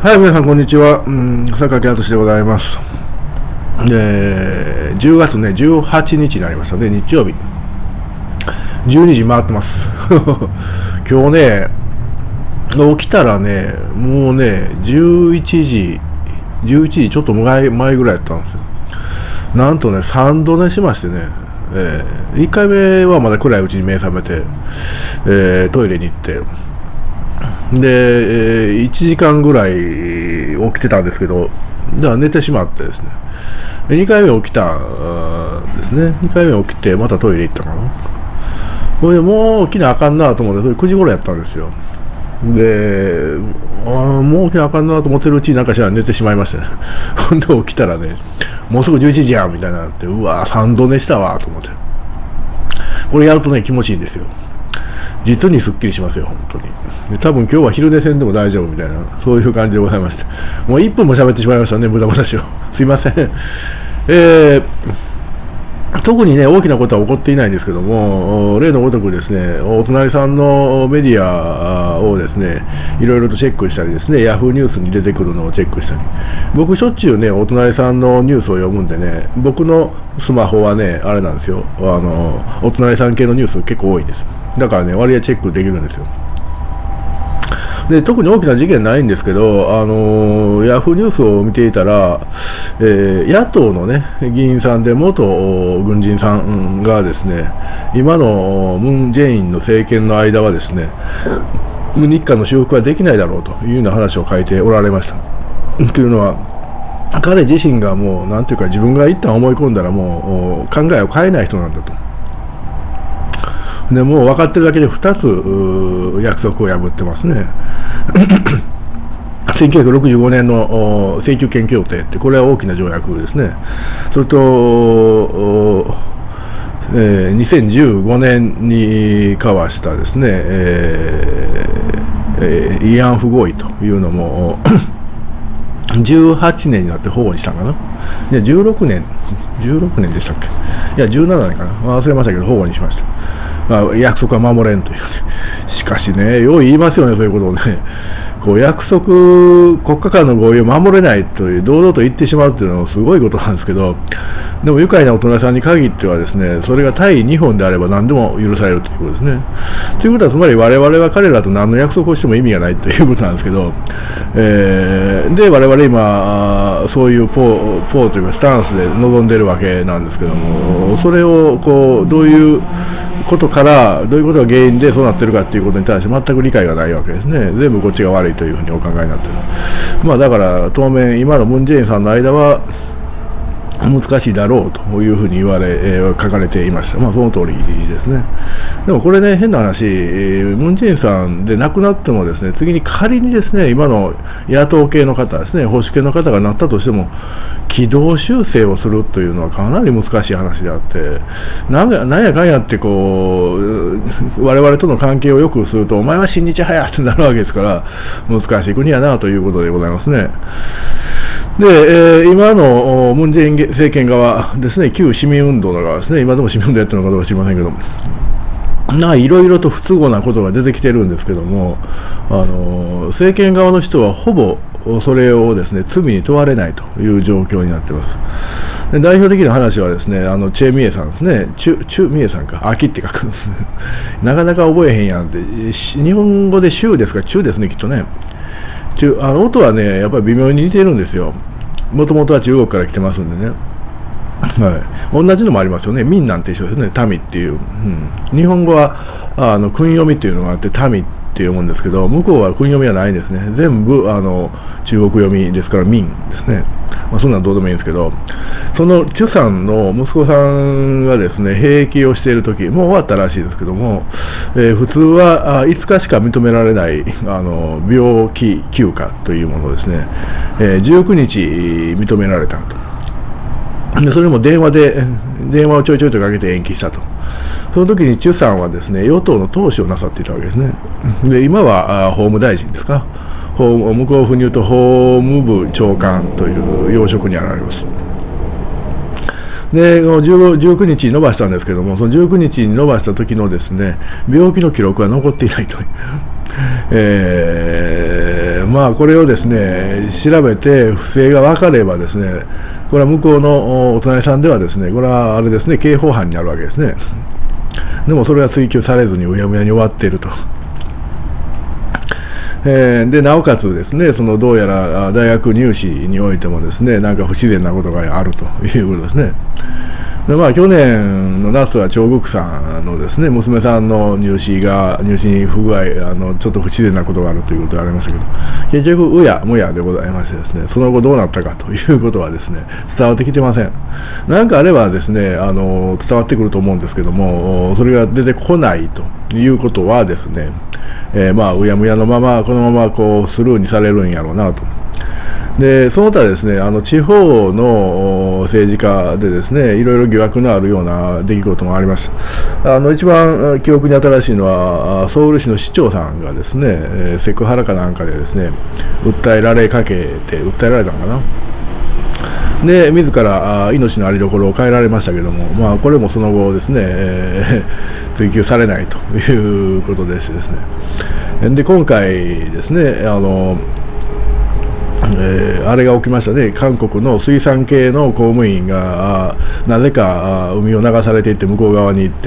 はい、皆さん、こんにちは。榊敦でございます。10月ね、18日になりましたね、日曜日。12時回ってます。今日ね、起きたらね、もうね、11時ちょっと前ぐらいやったんですよ。なんとね、3度寝しましてね、1回目はまだ暗いうちに目覚めて、トイレに行って、で、1時間ぐらい起きてたんですけど、じゃあ寝てしまってですね、2回目起きたんですね。2回目起きて、またトイレ行ったかな。それでもう起きなあかんなと思って、それ9時頃やったんですよ。で、もう起きなあかんなと思ってるうちになんかしら寝てしまいましたね。ほんで起きたらね、もうすぐ11時やんみたいになって、うわ3度寝したわと思って。これやるとね、気持ちいいんですよ。実にすっきりしますよ、本当に。で多分今日は昼寝せんでも大丈夫みたいな、そういう感じでございまして。もう1分も喋ってしまいましたね、無駄話を。すいません。特にね、大きなことは起こっていないんですけども、例のごとくですね、お隣さんのメディアをですね、いろいろとチェックしたりですね、ヤフーニュースに出てくるのをチェックしたり、僕しょっちゅうね、お隣さんのニュースを読むんでね、僕のスマホはね、あれなんですよ、お隣さん系のニュース結構多いんです。だからね、割合チェックできるんですよ。で特に大きな事件ないんですけど、ヤフーニュースを見ていたら、野党の、ね、議員さんで元軍人さんがですね、今のムン・ジェインの政権の間はですね、日韓の修復はできないだろうというような話を書いておられました。というのは、彼自身がもう、なんていうか、自分が一旦思い込んだらもう考えを変えない人なんだと。でもう分かってるだけで2つ約束を破ってますね。1965年の請求権協定って、これは大きな条約ですね。それと、2015年に交わしたですね、慰安婦合意というのも18年になって保護にしたんかな。いや、16年でしたっけ。いや、17年かな。忘れましたけど、保護にしました。約束は守れんという。しかしね、よう言いますよね、そういうことをね。こう約束、国家間の合意を守れないという、堂々と言ってしまうっていうのはすごいことなんですけど、でも愉快なお隣さんに限ってはですね、それが対日本であれば何でも許されるということですね。ということは、つまり我々は彼らと何の約束をしても意味がないということなんですけど、で、我々今、そういうポーというかスタンスで臨んでいるわけなんですけども、それをこう、どういうことから、どういうことが原因でそうなってるかということに対して全く理解がないわけですね。全部こっちが悪いというふうにお考えになっている。まあだから当面今のムン・ジェインさんの間は難しいだろうというふうに言われ、書かれていました。まあその通りですね。でもこれね、変な話、ムン・ジェインさんで亡くなってもですね、次に仮にですね、今の野党系の方ですね、保守系の方がなったとしても、軌道修正をするというのはかなり難しい話であって、なんやかんやってこう、我々との関係を良くすると、お前は親日派やってなるわけですから、難しい国やなということでございますね。で、今のムン・ジェイン政権側ですね、旧市民運動の側ですね、今でも市民運動やってるのかどうか知りませんけど、いろいろと不都合なことが出てきてるんですけども、政権側の人はほぼそれをですね、罪に問われないという状況になっています。で代表的な話はですね、チェ・ミエさんですね、チュ・ミエさんか、秋って書くんですね。なかなか覚えへんやんって、日本語でチュですか、チュですね、きっとね。音はね、やっぱり微妙に似てるんですよ。もともとは中国から来てますんでね。はい、同じのもありますよね。民なんて一緒ですね。民っていう、日本語は訓読みっていうのがあって民って読むんですけど、向こうは訓読みはないんですね。全部中国読みですから民ですね。まあ、そんなのどうでもいいんですけど、そのチュさんの息子さんがですね、兵役をしている時、もう終わったらしいですけども、普通は5日しか認められない病気休暇というものですね、19日認められたと。でそれも電話をちょいちょいとかけて延期したと。その時にチュさんはですね、与党の党首をなさっていたわけですね。で今は法務大臣ですか、向こう風に言うと法務部長官という要職にあられます。 で、19日に伸ばしたんですけども、その19日に伸ばした時のですね、病気の記録は残っていないと。まあ、これをですね、調べて不正が分かればですね、これは向こうのお隣さんではですね、これはあれですね、刑法犯になるわけですね。でもそれは追及されずにうやむやに終わっていると。で、なおかつですね、どうやら大学入試においてもですね、なんか不自然なことがあるということですね。で、まあ、去年の夏は長国さんのですね、娘さんの入試に不具合、ちょっと不自然なことがあるということがありましたけど、結局、うやむやでございましてですね、その後どうなったかということはですね、伝わってきてません。なんかあればですね、伝わってくると思うんですけども、それが出てこないということはですね、まあ、うやむやのまま、このままこう、スルーにされるんやろうなと。で、その他ですね、地方の政治家でですね、いろいろ疑惑のあるような出来事もありました。一番記憶に新しいのは、ソウル市の市長さんがですね、セクハラかなんかでですね、訴えられたのかな。で、自ら命のありどころを変えられましたけども、まあ、これもその後ですね、追及されないということでしてですね。で、今回ですね、あれが起きましたね、韓国の水産系の公務員がなぜか海を流されていって向こう側に行って、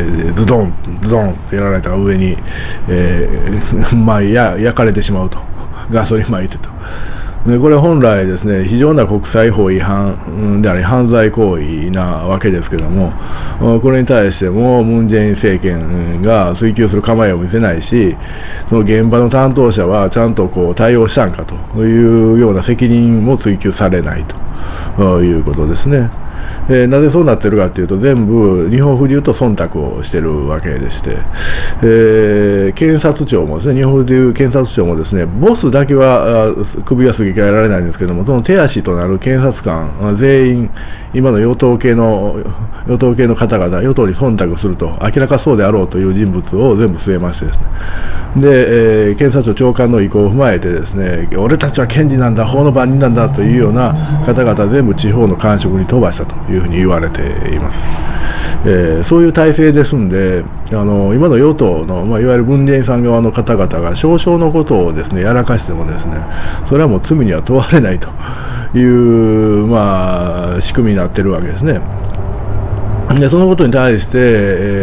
ズドンズドンってやられた上に、まあ、焼かれてしまうと、ガソリン撒いてと。で、これ本来ですね、非常な国際法違反であり犯罪行為なわけですけども、これに対してもムン・ジェイン政権が追及する構えを見せないし、その現場の担当者はちゃんとこう対応したんかというような責任も追及されないということですね。なぜそうなってるかというと、全部日本風でいうと忖度をしてるわけでして、検察庁もですね、日本風でいう検察庁もですね、ボスだけは首がすげ替えられないんですけども、その手足となる検察官全員、今の与党系の方々、与党に忖度すると、明らかそうであろうという人物を全部据えましてですね、で、検察庁長官の意向を踏まえてですね、俺たちは検事なんだ、法の番人なんだというような方々全部地方の官職に飛ばしたというふうに言われています。そういう体制ですんで、今の与党の、いわゆる文在寅さん側の方々が少々のことをですね、やらかしてもですね、それはもう罪には問われないという、仕組みになってるわけですね。で、そのことに対して、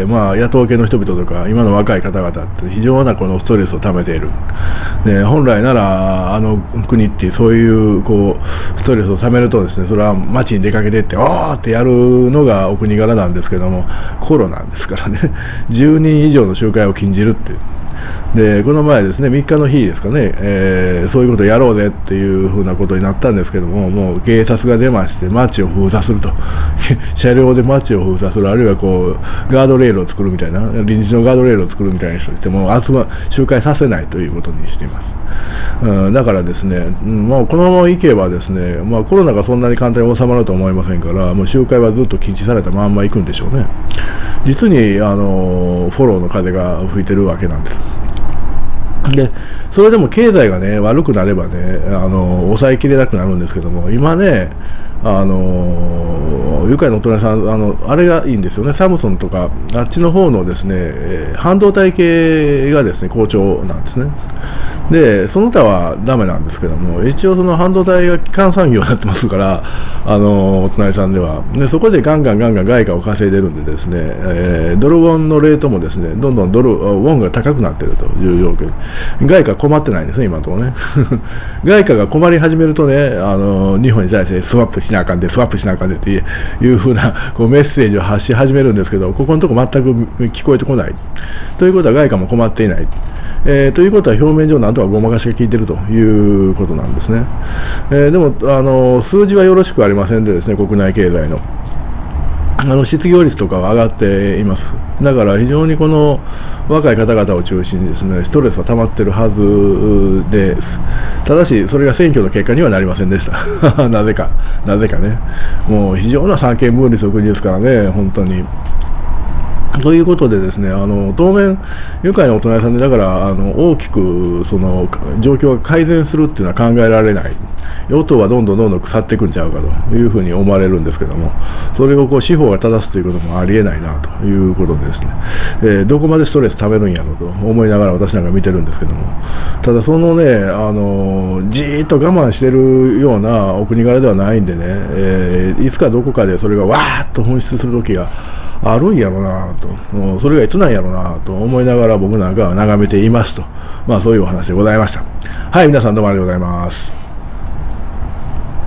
野党系の人々とか、今の若い方々って非常なこのストレスを溜めている。で、本来なら、国ってそういう、ストレスを溜めるとですね、それは街に出かけてって、おーってやるのがお国柄なんですけども、コロナですからね、10人以上の集会を禁じるっていう。で、この前ですね、3日の日ですかね、そういうことをやろうぜっていうふうなことになったんですけども、もう警察が出まして、街を封鎖すると。車両で街を封鎖する、あるいはガードレールを作るみたいな、臨時のガードレールを作るみたいにしても、集会させないということにしています。だからですね、もうこのままいけばですね、コロナがそんなに簡単に収まると思いませんから、もう集会はずっと禁止されたまんま行くんでしょうね。実に、フォローの風が吹いてるわけなんです。で、それでも経済がね、悪くなればね、抑えきれなくなるんですけども、今ね、愉快なお隣さん、あれがいいんですよね、サムソンとか、あっちの方のですね、半導体系がですね、好調なんですね。で、その他はダメなんですけども、一応その半導体が基幹産業になってますから、お隣さんでは。で、そこでガンガン外貨を稼いでるんでですね、ドルウォンのレートもですね、どんどんウォンが高くなっているという状況。外貨困ってないんですね、今のところね。外貨が困り始めるとね、日本に対してスワップしなあかんでっていうふうなメッセージを発し始めるんですけど、ここのとこ全く聞こえてこない。ということは外貨も困っていない。ということは表面上なんとかごまかしが効いているということなんですね。でも数字はよろしくありませんでですね、国内経済の。失業率とかは上がっています。だから非常にこの若い方々を中心にですね、ストレスが溜まっているはずです。ただし、それが選挙の結果にはなりませんでした。なぜかね。もう非常な三権分立の国ですからね、本当に。 ということでですね、当面、愉快なお隣さんで、だから、大きく、その、状況が改善するっていうのは考えられない。与党はどんどん腐っていくんちゃうかというふうに思われるんですけども、それをこう司法が正すということもありえないなということでですね、どこまでストレス溜めるんやろうと思いながら私なんか見てるんですけども、ただそのね、じーっと我慢してるようなお国柄ではないんでね、いつかどこかでそれがわーっと噴出する時があるんやろうなと、それがいつなんやろうなと思いながら僕なんかは眺めていますと、まあそういうお話でございました。はい、皆さんどうもありがとうございます。